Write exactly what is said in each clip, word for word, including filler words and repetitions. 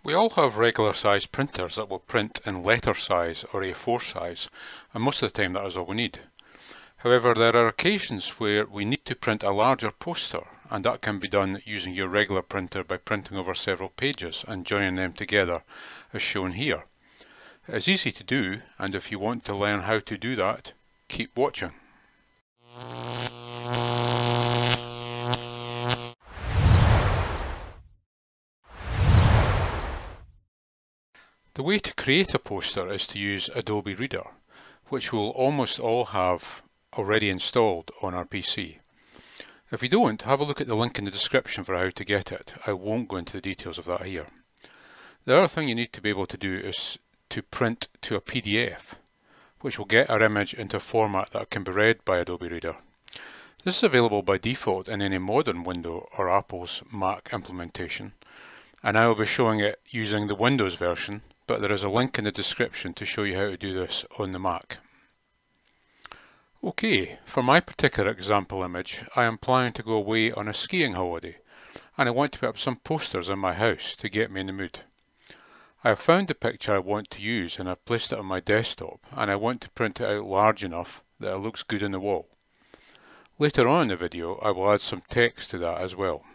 We all have regular size printers that will print in letter size or A four size, and most of the time that is all we need. However, there are occasions where we need to print a larger poster, and that can be done using your regular printer by printing over several pages and joining them together as shown here. It is easy to do, and if you want to learn how to do that, keep watching. The way to create a poster is to use Adobe Reader, which we'll almost all have already installed on our P C. If you don't, have a look at the link in the description for how to get it. I won't go into the details of that here. The other thing you need to be able to do is to print to a P D F, which will get our image into a format that can be read by Adobe Reader. This is available by default in any modern Windows or Apple's Mac implementation, and I will be showing it using the Windows version, but there is a link in the description to show you how to do this on the Mac. Okay, for my particular example image, I am planning to go away on a skiing holiday, and I want to put up some posters in my house to get me in the mood. I have found the picture I want to use and I've placed it on my desktop, and I want to print it out large enough that it looks good on the wall. Later on in the video, I will add some text to that as well.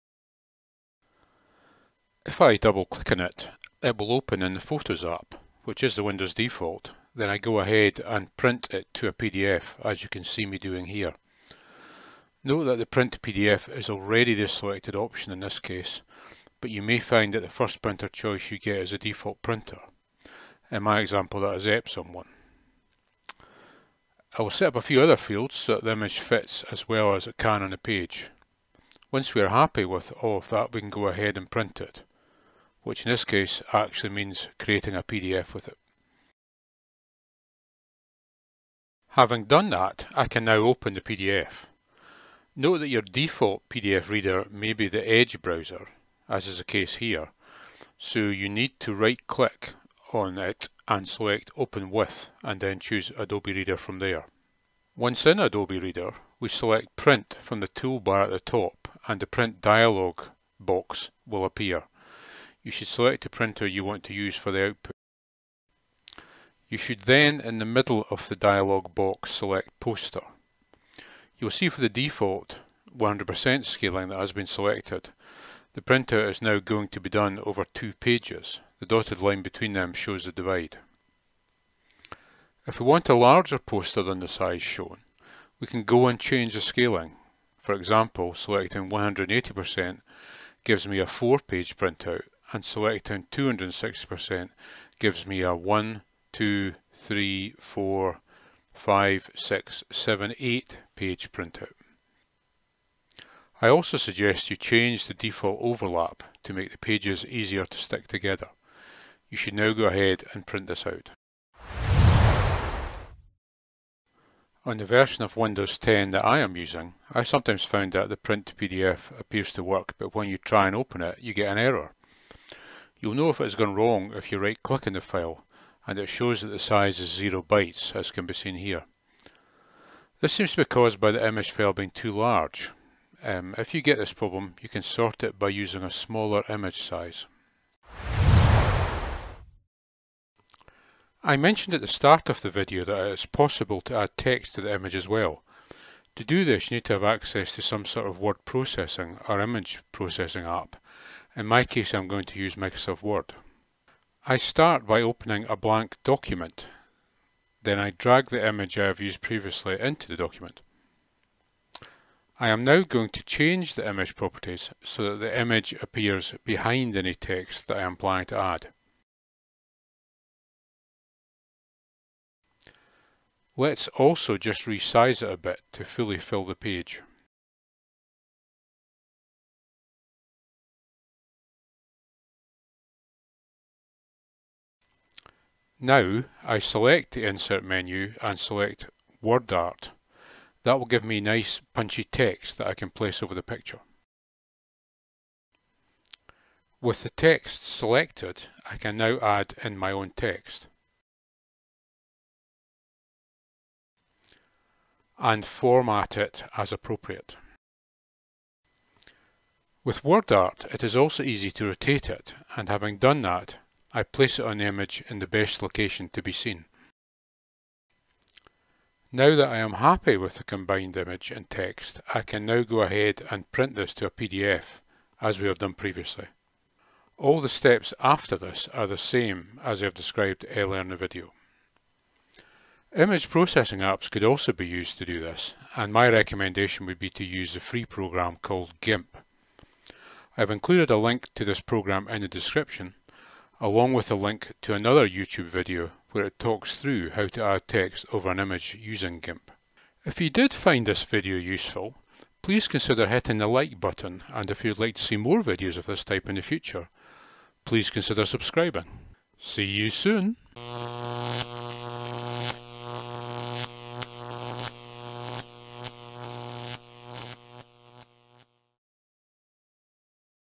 If I double click on it, it will open in the Photos app, which is the Windows default. Then I go ahead and print it to a P D F, as you can see me doing here. Note that the print P D F is already the selected option in this case, but you may find that the first printer choice you get is a default printer. In my example, that is Epson one. I will set up a few other fields so that the image fits as well as it can on the page. Once we are happy with all of that, we can go ahead and print it, which in this case actually means creating a P D F with it. Having done that, I can now open the P D F. Note that your default P D F reader may be the Edge browser, as is the case here, so you need to right click on it and select Open With, and then choose Adobe Reader from there. Once in Adobe Reader, we select Print from the toolbar at the top, and the print dialog box will appear. You should select the printer you want to use for the output. You should then, in the middle of the dialog box, select Poster. You'll see for the default one hundred percent scaling that has been selected, the printer is now going to be done over two pages. The dotted line between them shows the divide. If we want a larger poster than the size shown, we can go and change the scaling. For example, selecting one hundred eighty percent gives me a four page printout, and selecting two hundred sixty percent gives me a one, two, three, four, five, six, seven, eight page printout. I also suggest you change the default overlap to make the pages easier to stick together. You should now go ahead and print this out. On the version of Windows ten that I am using, I sometimes found that the print to P D F appears to work, but when you try and open it, you get an error. You'll know if it has gone wrong if you right click on the file and it shows that the size is zero bytes, as can be seen here. This seems to be caused by the image file being too large. Um, if you get this problem, you can sort it by using a smaller image size. I mentioned at the start of the video that it is possible to add text to the image as well. To do this, you need to have access to some sort of word processing or image processing app. In my case, I'm going to use Microsoft Word. I start by opening a blank document. Then I drag the image I have used previously into the document. I am now going to change the image properties so that the image appears behind any text that I am planning to add. Let's also just resize it a bit to fully fill the page. Now I select the Insert menu and select Word Art. That will give me nice punchy text that I can place over the picture. With the text selected, I can now add in my own text and format it as appropriate. With Word Art, it is also easy to rotate it, and having done that, I place it on the image in the best location to be seen. Now that I am happy with the combined image and text, I can now go ahead and print this to a P D F, as we have done previously. All the steps after this are the same as I have described earlier in the video. Image processing apps could also be used to do this, and my recommendation would be to use the free program called GIMP. I have included a link to this program in the description, along with a link to another YouTube video where it talks through how to add text over an image using GIMP. If you did find this video useful, please consider hitting the like button, and if you'd like to see more videos of this type in the future, please consider subscribing. See you soon!